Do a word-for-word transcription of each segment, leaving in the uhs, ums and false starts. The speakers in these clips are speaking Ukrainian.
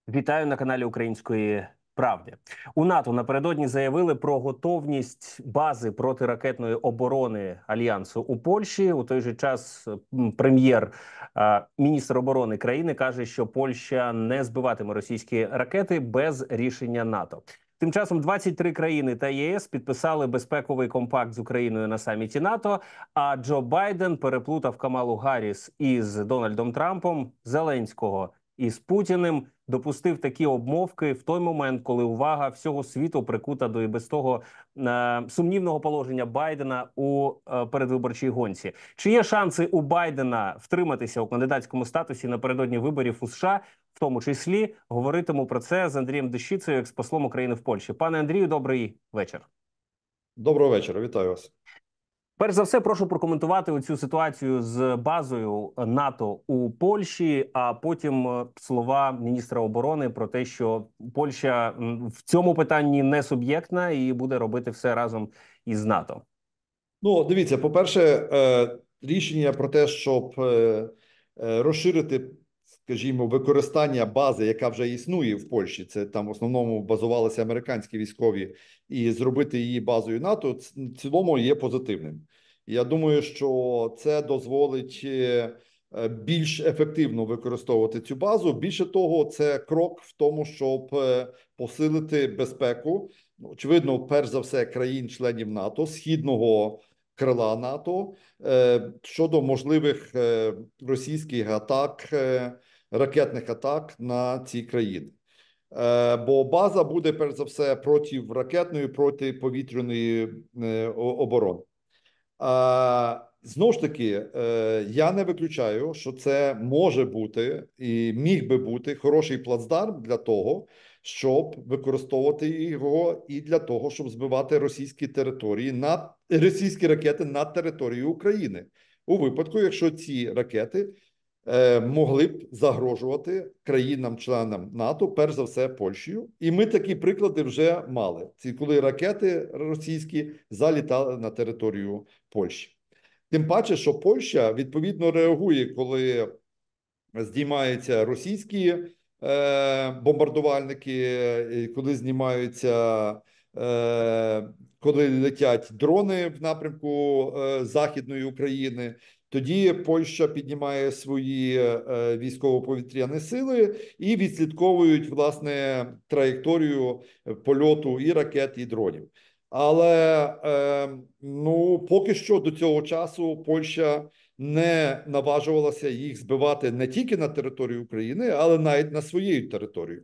Вітаю на каналі Української Правди. У НАТО напередодні заявили про готовність бази протиракетної оборони Альянсу у Польщі. У той же час прем'єр, міністр оборони країни каже, що Польща не збиватиме російські ракети без рішення НАТО. Тим часом двадцять три країни та ЄС підписали безпековий компакт з Україною на саміті НАТО, а Джо Байден переплутав Камалу Гарріс із Дональдом Трампом, Зеленського із Путіним, допустив такі обмовки в той момент, коли увага всього світу прикута до і без того е сумнівного положення Байдена у е передвиборчій гонці. Чи є шанси у Байдена втриматися у кандидатському статусі напередодні виборів у США? В тому числі говоритиму про це з Андрієм Дещицею, експослом України в Польщі. Пане Андрію, добрий вечір. Доброго вечора, вітаю вас. Перш за все, прошу прокоментувати цю ситуацію з базою НАТО у Польщі, а потім слова міністра оборони про те, що Польща в цьому питанні не суб'єктна і буде робити все разом із НАТО. Ну, дивіться, по-перше, рішення про те, щоб розширити, скажімо, використання бази, яка вже існує в Польщі, це там в основному базувалися американські військові, і зробити її базою НАТО, в цілому є позитивним. Я думаю, що це дозволить більш ефективно використовувати цю базу. Більше того, це крок в тому, щоб посилити безпеку, очевидно, перш за все, країн-членів НАТО, східного крила НАТО, щодо можливих російських атак, ракетних атак на ці країни. Бо база буде, перш за все, протиракетної, протиповітряної оборони. Знову ж таки, я не виключаю, що це може бути і міг би бути хороший плацдарм для того, щоб використовувати його і для того, щоб збивати російські території, над, російські ракети над територією України. У випадку, якщо ці ракети е, могли б загрожувати країнам-членам НАТО, перш за все Польщею. І ми такі приклади вже мали. Ці коли ракети російські залітали на територію Польщі. Тим паче, що Польща відповідно реагує, коли здіймаються російські е, бомбардувальники, коли знімаються, е, коли летять дрони в напрямку е, Західної України, тоді Польща піднімає свої е, військово-повітряні сили і відслідковують, власне, траєкторію польоту і ракет, і дронів. Але, е, ну, поки що до цього часу Польща не наважувалася їх збивати не тільки на території України, але навіть на своєю територію.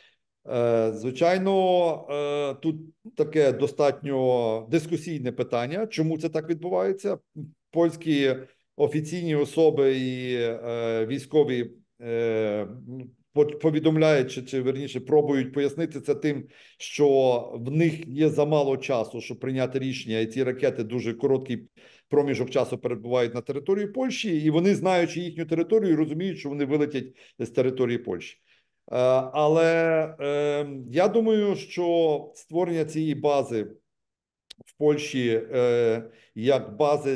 Е, звичайно, е, тут таке достатньо дискусійне питання, чому це так відбувається. Польські офіційні особи і е, військові е, повідомляють, чи, чи верніше пробують пояснити це тим, що в них є замало часу, щоб прийняти рішення, і ці ракети дуже короткий проміжок часу перебувають на території Польщі, і вони, знаючи їхню територію, розуміють, що вони вилетять з території Польщі. Але е, я думаю, що створення цієї бази в Польщі е, як бази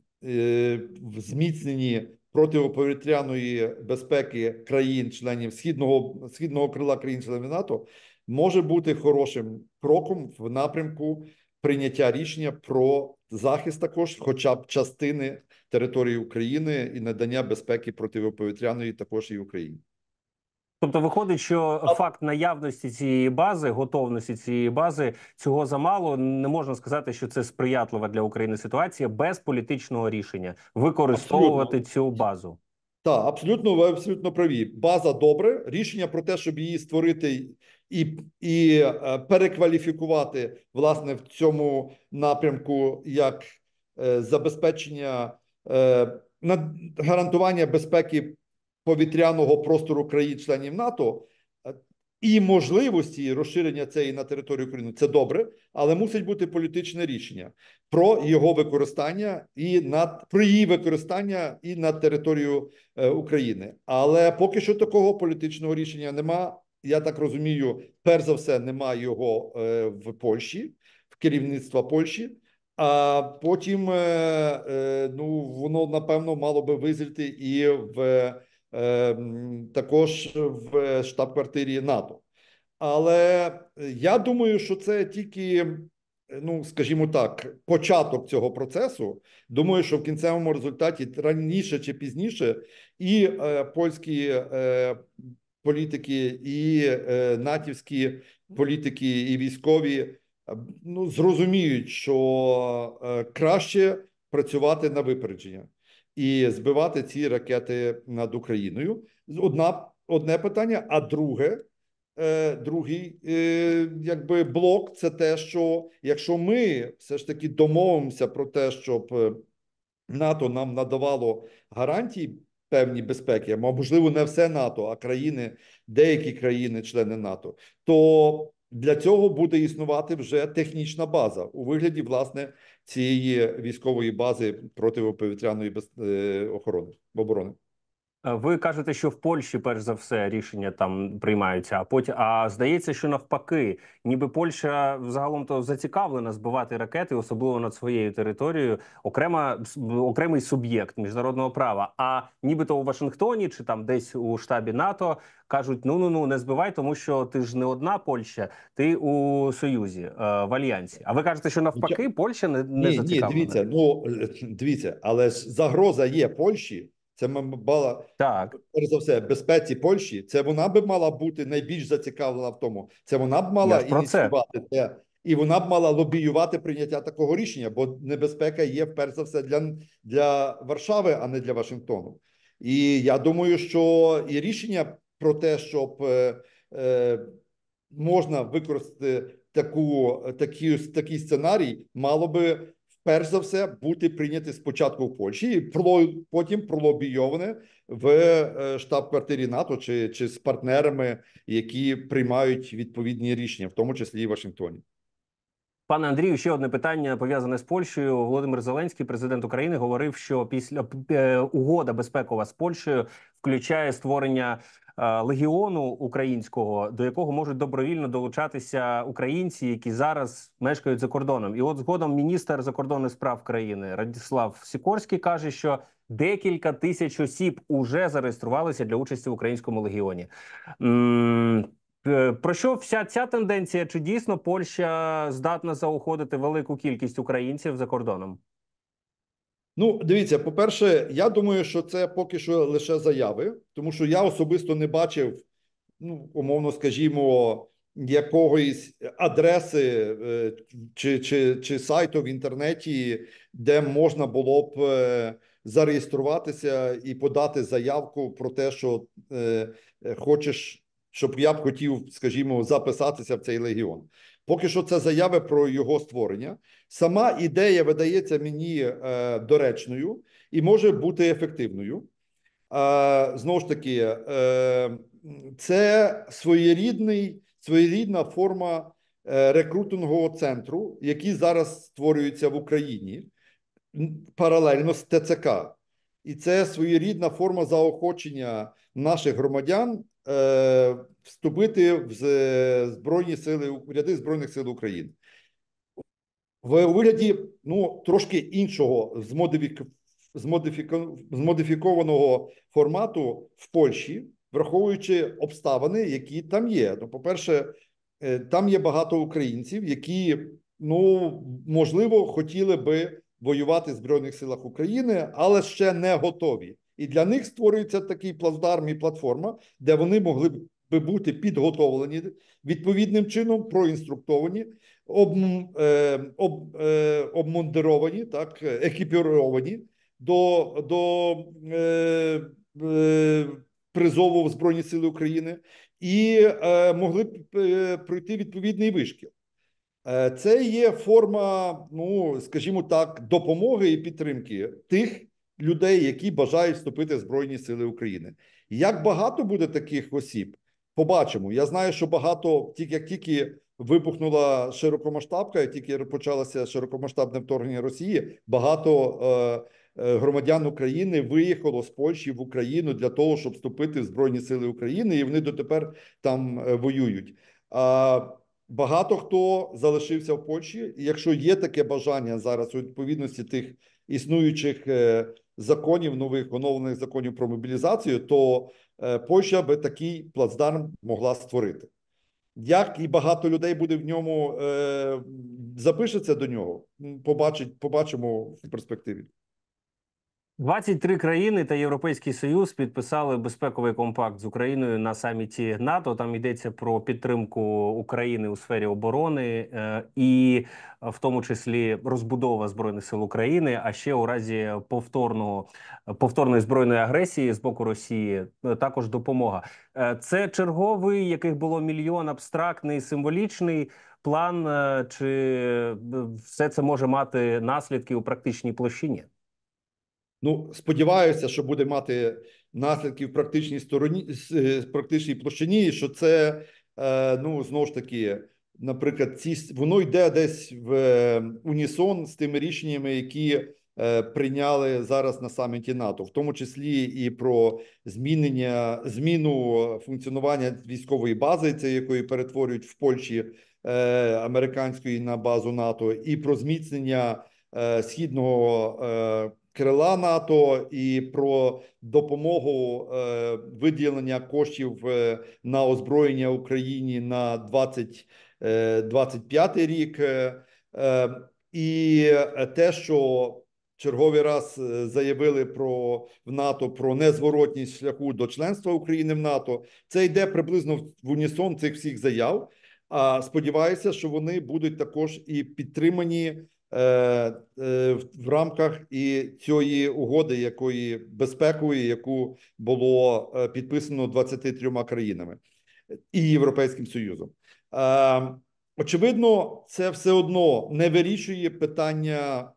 е, в зміцненні протиповітряної безпеки країн-членів східного, східного крила країн-членів НАТО може бути хорошим кроком в напрямку прийняття рішення про захист також хоча б частини території України і надання безпеки протиповітряної також і Україні. Тобто виходить, що факт наявності цієї бази, готовності цієї бази, цього замало. Не можна сказати, що це сприятлива для України ситуація без політичного рішення використовувати абсолютно цю базу. Так, абсолютно, ви абсолютно праві. База добре. Рішення про те, щоб її створити і, і перекваліфікувати, власне, в цьому напрямку як е, забезпечення, е, гарантування безпеки повітряного простору країн-членів НАТО і можливості розширення цієї на територію України, це добре, але мусить бути політичне рішення про його використання і над про її використання і на територію е, України. Але поки що такого політичного рішення нема. Я так розумію, перш за все, немає його е, в Польщі, в керівництва Польщі. А потім, е, е, ну, воно, напевно, мало би визріти і в також в штаб-квартирі НАТО. Але я думаю, що це тільки, ну, скажімо так, початок цього процесу. Думаю, що в кінцевому результаті раніше чи пізніше і е, польські е, політики, і е, натівські політики, і військові, ну, зрозуміють, що е, краще працювати на випередження і збивати ці ракети над Україною. Одна, одне питання, а друге, е, другий е, якби блок – це те, що якщо ми все ж таки домовимося про те, щоб НАТО нам надавало гарантії певні безпеки, а можливо не все НАТО, а країни, деякі країни-члени НАТО, то для цього буде існувати вже технічна база у вигляді, власне, цієї військової бази протиповітряної без... охорони, оборони. Ви кажете, що в Польщі перш за все рішення там приймаються, а потім а здається, що навпаки, ніби Польща загалом то зацікавлена збивати ракети, особливо над своєю територією, окрема окремий суб'єкт міжнародного права. А нібито у Вашингтоні чи там десь у штабі НАТО кажуть: ну ну ну не збивай, тому що ти ж не одна Польща, ти у Союзі, е, в альянсі. А ви кажете, що навпаки, Польща не, не Ні, ні, зацікавлена. дивіться, ну дивіться, але ж загроза є Польщі. Це мала, Так, перш за все, безпеці Польщі. Це вона би мала бути найбільш зацікавлена в тому. Це вона б я мала ж про це. ініціювати це. І вона б мала лобіювати прийняття такого рішення, бо небезпека є, перш за все, для, для Варшави, а не для Вашингтону. І я думаю, що і рішення про те, щоб е, е, можна використати таку, такі, такий сценарій, мало би перш за все бути прийняте спочатку в Польщі, і потім пролобійоване в штаб-квартирі НАТО чи, чи з партнерами, які приймають відповідні рішення, в тому числі і в Вашингтоні. Пане Андрію, ще одне питання пов'язане з Польщею. Володимир Зеленський, президент України, говорив, що після е, угода безпекова з Польщею включає створення е, легіону українського, до якого можуть добровільно долучатися українці, які зараз мешкають за кордоном. І от згодом міністр закордонних справ країни Радіслав Сікорський каже, що декілька тисяч осіб уже зареєструвалися для участі в українському легіоні. М Про що вся ця тенденція? Чи дійсно Польща здатна заохотити велику кількість українців за кордоном? Ну, дивіться, по-перше, я думаю, що це поки що лише заяви, тому що я особисто не бачив, ну, умовно скажімо, якогось адреси е, чи, чи, чи сайту в інтернеті, де можна було б е, зареєструватися і подати заявку про те, що е, хочеш, щоб я б хотів, скажімо, записатися в цей легіон. Поки що це заяви про його створення. Сама ідея видається мені е, доречною і може бути ефективною. Е, знову ж таки, е, це своєрідний, своєрідна форма е, рекрутингового центру, який зараз створюється в Україні паралельно з ТЦК. І це своєрідна форма заохочення наших громадян е, вступити в збройні сили, в ряди Збройних сил України. В вигляді, ну, трошки іншого змодифік... змодифік... змодифікованого формату в Польщі, враховуючи обставини, які там є. Ну, по-перше, там є багато українців, які, ну, можливо, хотіли би воювати в Збройних силах України, але ще не готові. І для них створюється такий плацдарм і платформа, де вони могли би бути підготовлені відповідним чином, проінструктовані, об, е, об, е, обмундировані, так, екіпіровані до, до е, е, призову в Збройні Сили України і е, могли б е, пройти відповідний вишкіл. Е, це є форма, ну, скажімо так, допомоги і підтримки тих людей, які бажають вступити в Збройні Сили України. Як багато буде таких осіб, побачимо. Я знаю, що багато, тільки як тільки вибухнула широкомасштабка, як тільки почалося широкомасштабне вторгнення Росії, багато е, е, громадян України виїхало з Польщі в Україну для того, щоб вступити в Збройні Сили України, і вони дотепер там е, воюють. А багато хто залишився в Польщі, і якщо є таке бажання зараз у відповідності тих існуючих е, законів, нових оновлених законів про мобілізацію, то Польща би такий плацдарм могла створити. Як і багато людей буде в ньому е, запишеться до нього, побачить, побачимо в перспективі. двадцять три країни та Європейський Союз підписали безпековий компакт з Україною на саміті НАТО. Там йдеться про підтримку України у сфері оборони е, і в тому числі розбудова Збройних сил України, а ще у разі повторного, повторної збройної агресії з боку Росії е, також допомога. Е, це черговий, яких було мільйон, абстрактний, символічний план, е, чи все це може мати наслідки у практичній площині? Ну, сподіваюся, що буде мати наслідки в практичній стороні, в практичній площині, що це, ну, знову ж таки, наприклад, ці, воно йде десь в унісон з тими рішеннями, які прийняли зараз на саміті НАТО, в тому числі і про змінення, зміну функціонування військової бази, це якої перетворюють в Польщі американської на базу НАТО, і про зміцнення східного крила НАТО, і про допомогу е, виділення коштів е, на озброєння Україні на двадцять двадцять п'ятий рік. Е, е, і те, що черговий раз заявили про в НАТО про незворотність шляху до членства України в НАТО, це йде приблизно в унісон цих всіх заяв. А сподіваюся, що вони будуть також і підтримані в рамках і цієї угоди, якої безпекової, яку було підписано двадцятьма трьома країнами і Європейським Союзом. Очевидно, це все одно не вирішує питання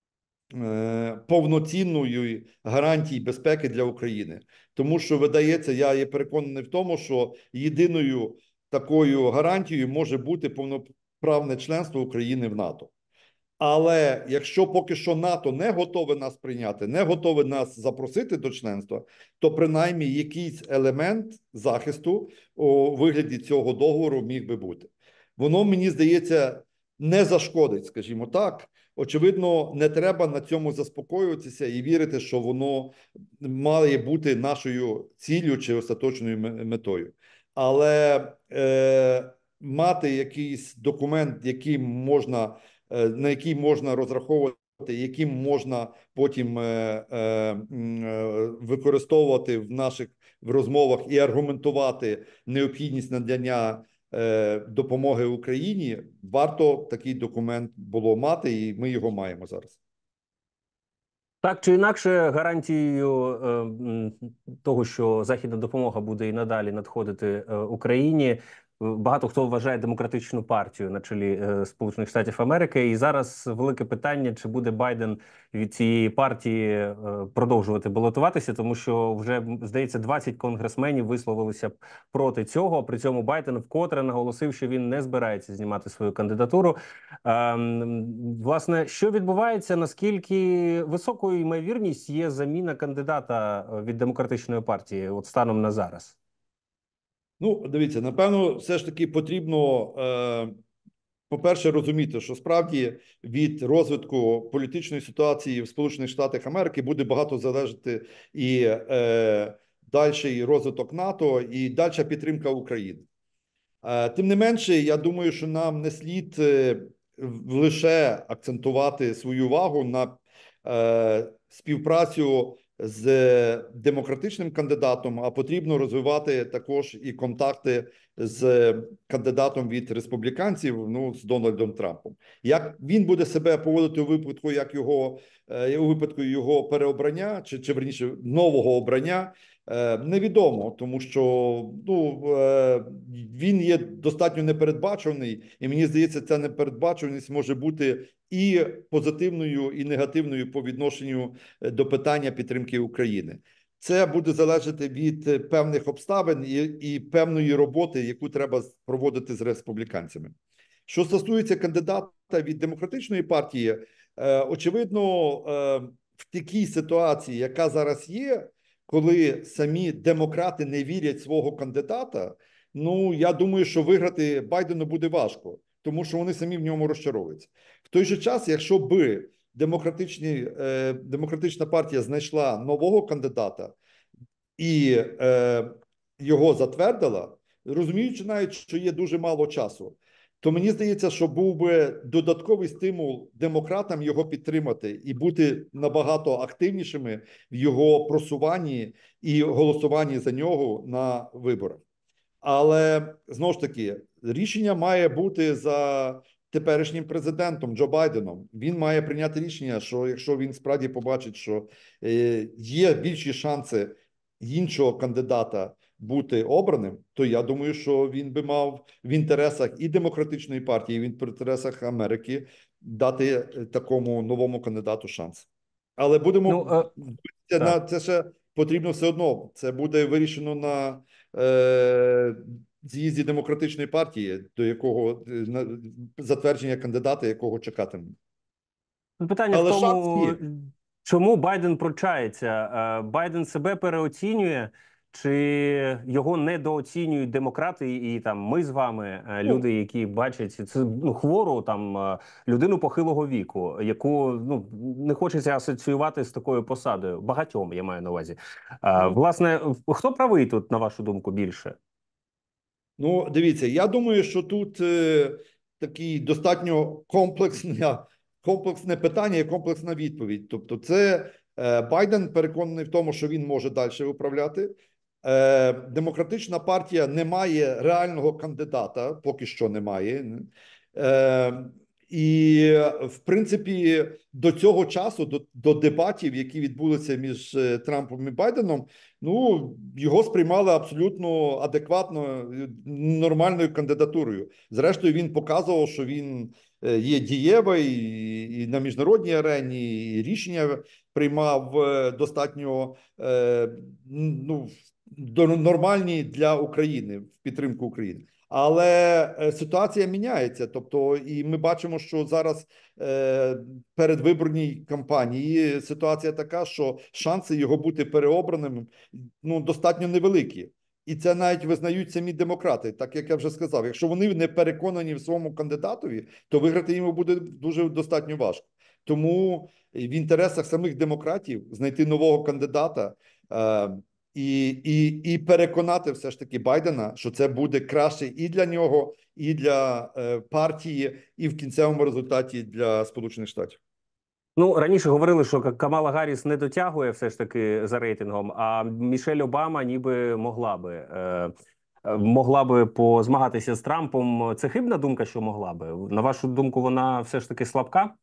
повноцінної гарантії безпеки для України. Тому що, видається, я є переконаний в тому, що єдиною такою гарантією може бути повноправне членство України в НАТО. Але якщо поки що НАТО не готове нас прийняти, не готове нас запросити до членства, то принаймні якийсь елемент захисту у вигляді цього договору міг би бути. Воно, мені здається, не зашкодить, скажімо так. Очевидно, не треба на цьому заспокоюватися і вірити, що воно має бути нашою ціллю чи остаточною метою. Але е, мати якийсь документ, який можна на який можна розраховувати, яким можна потім е, е, використовувати в наших в розмовах і аргументувати необхідність надання е, допомоги Україні, варто такий документ було мати, і ми його маємо зараз. Так чи інакше, гарантією е, того, що західна допомога буде і надалі надходити е, Україні, багато хто вважає демократичну партію на чолі е, Сполучених Штатів Америки. І зараз велике питання, чи буде Байден від цієї партії е, продовжувати балотуватися, тому що вже, здається, двадцять конгресменів висловилися проти цього. При цьому Байден вкотре наголосив, що він не збирається знімати свою кандидатуру. Е, власне, що відбувається, наскільки високою ймовірність є заміна кандидата від демократичної партії от станом на зараз? Ну, дивіться, напевно, все ж таки потрібно, е, по-перше, розуміти, що справді від розвитку політичної ситуації в Сполучених Штатах Америки буде багато залежати і е, дальший розвиток НАТО, і дальша підтримка України. Е, тим не менше, я думаю, що нам не слід е, лише акцентувати свою увагу на е, співпрацю з демократичним кандидатом, а потрібно розвивати також і контакти з кандидатом від республіканців, ну, з Дональдом Трампом. Як він буде себе поводити у випадку, як його, у випадку його переобрання, чи, чи верніше, нового обрання, невідомо, тому що, ну, він є достатньо непередбачений, і мені здається, ця непередбаченість може бути і позитивною, і негативною по відношенню до питання підтримки України. Це буде залежати від певних обставин і, і певної роботи, яку треба проводити з республіканцями. Що стосується кандидата від демократичної партії, очевидно, в такій ситуації, яка зараз є, коли самі демократи не вірять свого кандидата, ну, я думаю, що виграти Байдену буде важко, тому що вони самі в ньому розчаровуються. В той же час, якщо би демократичні, е, демократична партія знайшла нового кандидата і е, його затвердила, розуміючи навіть, що є дуже мало часу, то мені здається, що був би додатковий стимул демократам його підтримати і бути набагато активнішими в його просуванні і голосуванні за нього на виборах. Але, знову ж таки, рішення має бути за теперішнім президентом Джо Байденом. Він має прийняти рішення, що якщо він справді побачить, що е, є більші шанси іншого кандидата бути обраним, то я думаю, що він би мав в інтересах і демократичної партії, і в інтересах Америки дати такому новому кандидату шанс. Але будемо Ну, е, це на так. це ще потрібно все одно. Це буде вирішено на е, з'їзді демократичної партії, до якого на затвердження кандидата, якого чекатимуть. Питання в Але шанс тому, є. чому Байден пручається? Е, Байден себе переоцінює, чи його недооцінюють демократи, і там ми з вами, е, Ну, люди, які бачать це ну, хвору там е, людину похилого віку, яку ну не хочеться асоціювати з такою посадою. Багатьом я маю на увазі. Е, ну, Власне, хто правий тут, на вашу думку, більше? Ну, дивіться, я думаю, що тут е, такий достатньо комплексне, комплексне питання і комплексна відповідь. Тобто, це е, Байден переконаний в тому, що він може далі управляти. Е, Демократична партія не має реального кандидата, поки що немає. Е, і, в принципі, до цього часу, до, до дебатів, які відбулися між е, Трампом і Байденом, ну, його сприймали абсолютно адекватно, нормальною кандидатурою. Зрештою, він показував, що він е, є дієвий і, і на міжнародній арені, і рішення приймав е, достатньо е, ну, нормальні для України, в підтримку України. Але е, ситуація міняється. Тобто, і ми бачимо, що зараз е, передвиборній кампанії ситуація така, що шанси його бути переобраним ну, достатньо невеликі. І це навіть визнають самі демократи. Так як я вже сказав, якщо вони не переконані в своєму кандидатові, то виграти йому буде дуже достатньо важко. Тому в інтересах самих демократів знайти нового кандидата е, і, і, і переконати все ж таки Байдена, що це буде краще і для нього, і для е, партії, і в кінцевому результаті для Сполучених Штатів. Ну, раніше говорили, що Камала Гарріс не дотягує все ж таки за рейтингом, а Мішель Обама ніби могла би е, е, могла би позмагатися з Трампом. Це хибна думка, що могла би. На вашу думку, вона все ж таки слабка?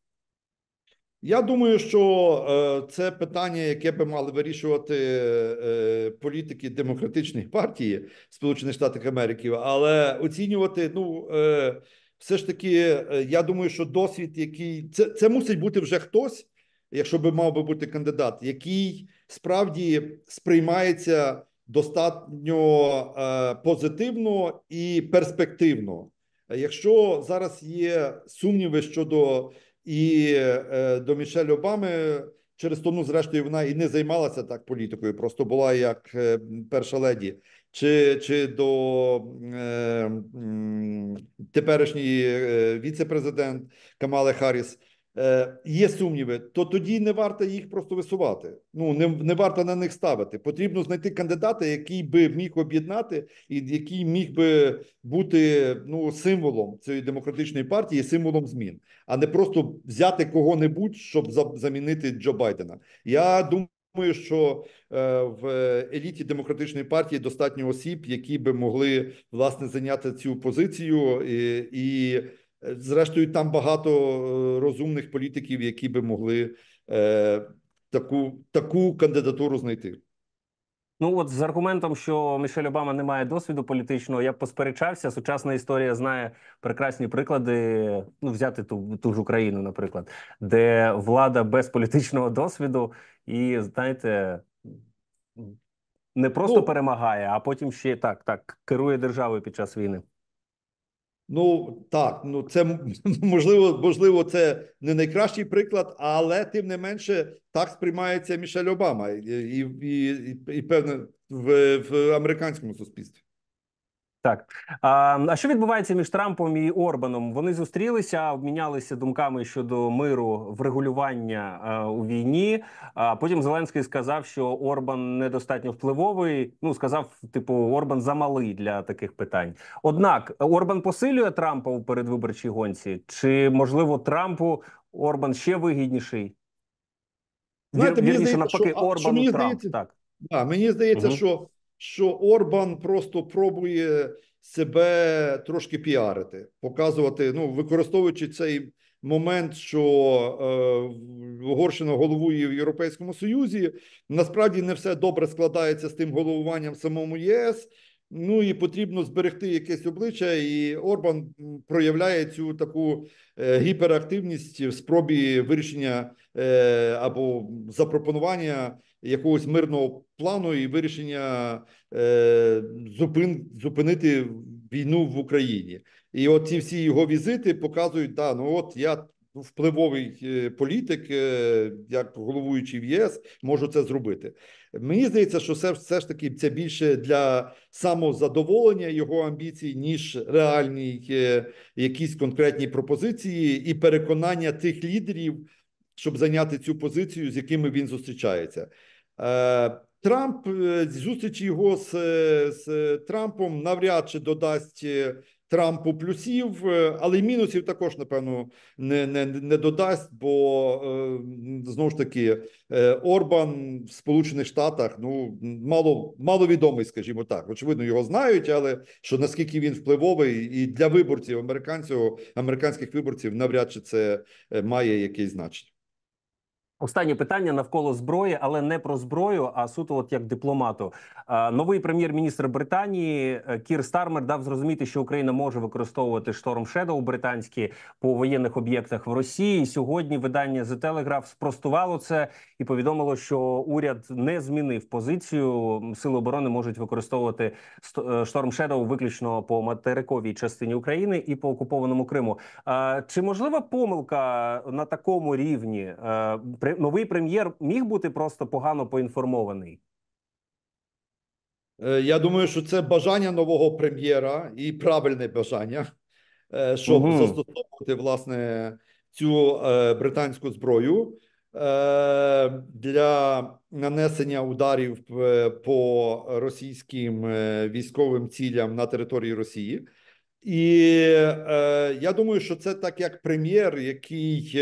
Я думаю, що е, це питання, яке би мали вирішувати е, політики демократичної партії Сполучених Штатів Америки, але оцінювати, ну, е, все ж таки, е, я думаю, що досвід, який це, це мусить бути вже хтось, якщо би мав би бути кандидат, який справді сприймається достатньо е, позитивно і перспективно. Якщо зараз є сумніви щодо і е, до Мішель Обами через то, ну, зрештою, вона і не займалася так політикою, просто була як е, перша леді, чи, чи до е, теперішньої е, віце-президент Камали Харріс, е, є сумніви, то тоді не варто їх просто висувати. Ну, не, не варто на них ставити. Потрібно знайти кандидата, який би міг об'єднати і який міг би бути, ну, символом цієї демократичної партії, символом змін, а не просто взяти кого-небудь, щоб замінити Джо Байдена. Я думаю, що е, в еліті демократичної партії достатньо осіб, які би могли, власне, зайняти цю позицію, і, і зрештою там багато розумних політиків, які би могли е, таку, таку кандидатуру знайти. Ну от з аргументом, що Мішель Обама не має досвіду політичного, я б посперечався. Сучасна історія знає прекрасні приклади. Ну, взяти ту ту ж Україну, наприклад, де влада без політичного досвіду і, знаєте, не просто Ну, перемагає, а потім ще так, так керує державою під час війни. Ну так, ну це можливо, можливо, це не найкращий приклад, але тим не менше так сприймається Мішель Обама і, і, і, і певне в, в американському суспільстві. Так. А, а що відбувається між Трампом і Орбаном? Вони зустрілися, обмінялися думками щодо миру, врегулювання а, у війні. А потім Зеленський сказав, що Орбан недостатньо впливовий. Ну, сказав, типу, Орбан замалий для таких питань. Однак Орбан посилює Трампа у передвиборчій гонці, чи можливо Трампу Орбан ще вигідніший? Вір, Знаєте, мені вірніше, здається, що, навпаки, а, що Орбану мені Трамп. здається, Так. да, мені здається, Угу. що, що Орбан просто пробує себе трошки піарити, показувати, ну, використовуючи цей момент, що е, Угорщина головує в Європейському Союзі. Насправді не все добре складається з тим головуванням в самому ЄС. Ну і потрібно зберегти якесь обличчя, і Орбан проявляє цю таку е, гіперактивність в спробі вирішення е, або запропонування якогось мирного плану і вирішення е, зупин, зупинити війну в Україні. І от ці всі його візити показують, да, ну от я впливовий е, політик, е, як головуючий в ЄС, можу це зробити. Мені здається, що це все ж таки це більше для самозадоволення його амбіцій, ніж реальні е, якісь конкретні пропозиції і переконання тих лідерів, щоб зайняти цю позицію, з якими він зустрічається. Е, Трамп, е, зустріч його з, з Трампом навряд чи додасть Трампу плюсів, е, але й мінусів також, напевно, не, не, не додасть, бо, е, знову ж таки, е, Орбан в Сполучених Штатах, ну, мало, маловідомий, скажімо так. Очевидно, його знають, але що наскільки він впливовий і для виборців американців, американських виборців, навряд чи це має якесь значення. Останнє питання навколо зброї, але не про зброю, а суто от як дипломату. А, новий прем'єр-міністр Британії е, Кір Стармер дав зрозуміти, що Україна може використовувати Storm Shadow британські по воєнних об'єктах в Росії. Сьогодні видання The Telegraph спростувало це і повідомило, що уряд не змінив позицію. Сили оборони можуть використовувати е, Storm Shadow виключно по материковій частині України і по окупованому Криму. А, чи можлива помилка на такому рівні? Е, Новий прем'єр міг бути просто погано поінформований? Я думаю, що це бажання нового прем'єра і правильне бажання, щоб Угу. застосовувати, власне, цю британську зброю для нанесення ударів по російським військовим цілям на території Росії. І я думаю, що це так як прем'єр, який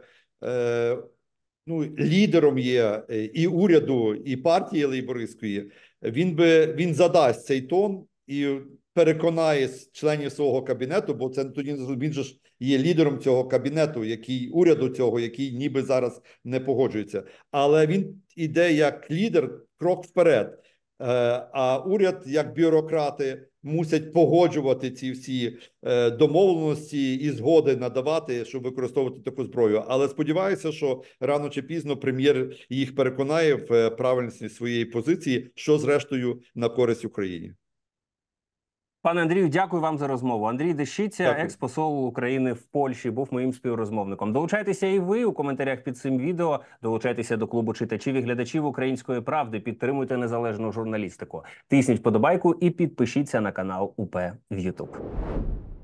ну, лідером є і уряду, і партії лейбористської, він би він задасть цей тон і переконає членів свого кабінету, бо це тоді він же ж є лідером цього кабінету, який уряду цього, який ніби зараз не погоджується. Але він іде як лідер крок вперед. А уряд, як бюрократи, мусять погоджувати ці всі домовленості і згоди надавати, щоб використовувати таку зброю. Але сподіваюся, що рано чи пізно прем'єр їх переконає в правильності своєї позиції, що зрештою на користь Україні. Пане Андрію, дякую вам за розмову. Андрій Дещиця, Дякую. екс-посол України в Польщі, був моїм співрозмовником. Долучайтеся і ви у коментарях під цим відео. Долучайтеся до клубу читачів і глядачів Української правди. Підтримуйте незалежну журналістику. Тисніть вподобайку і підпишіться на канал УП в Ютуб.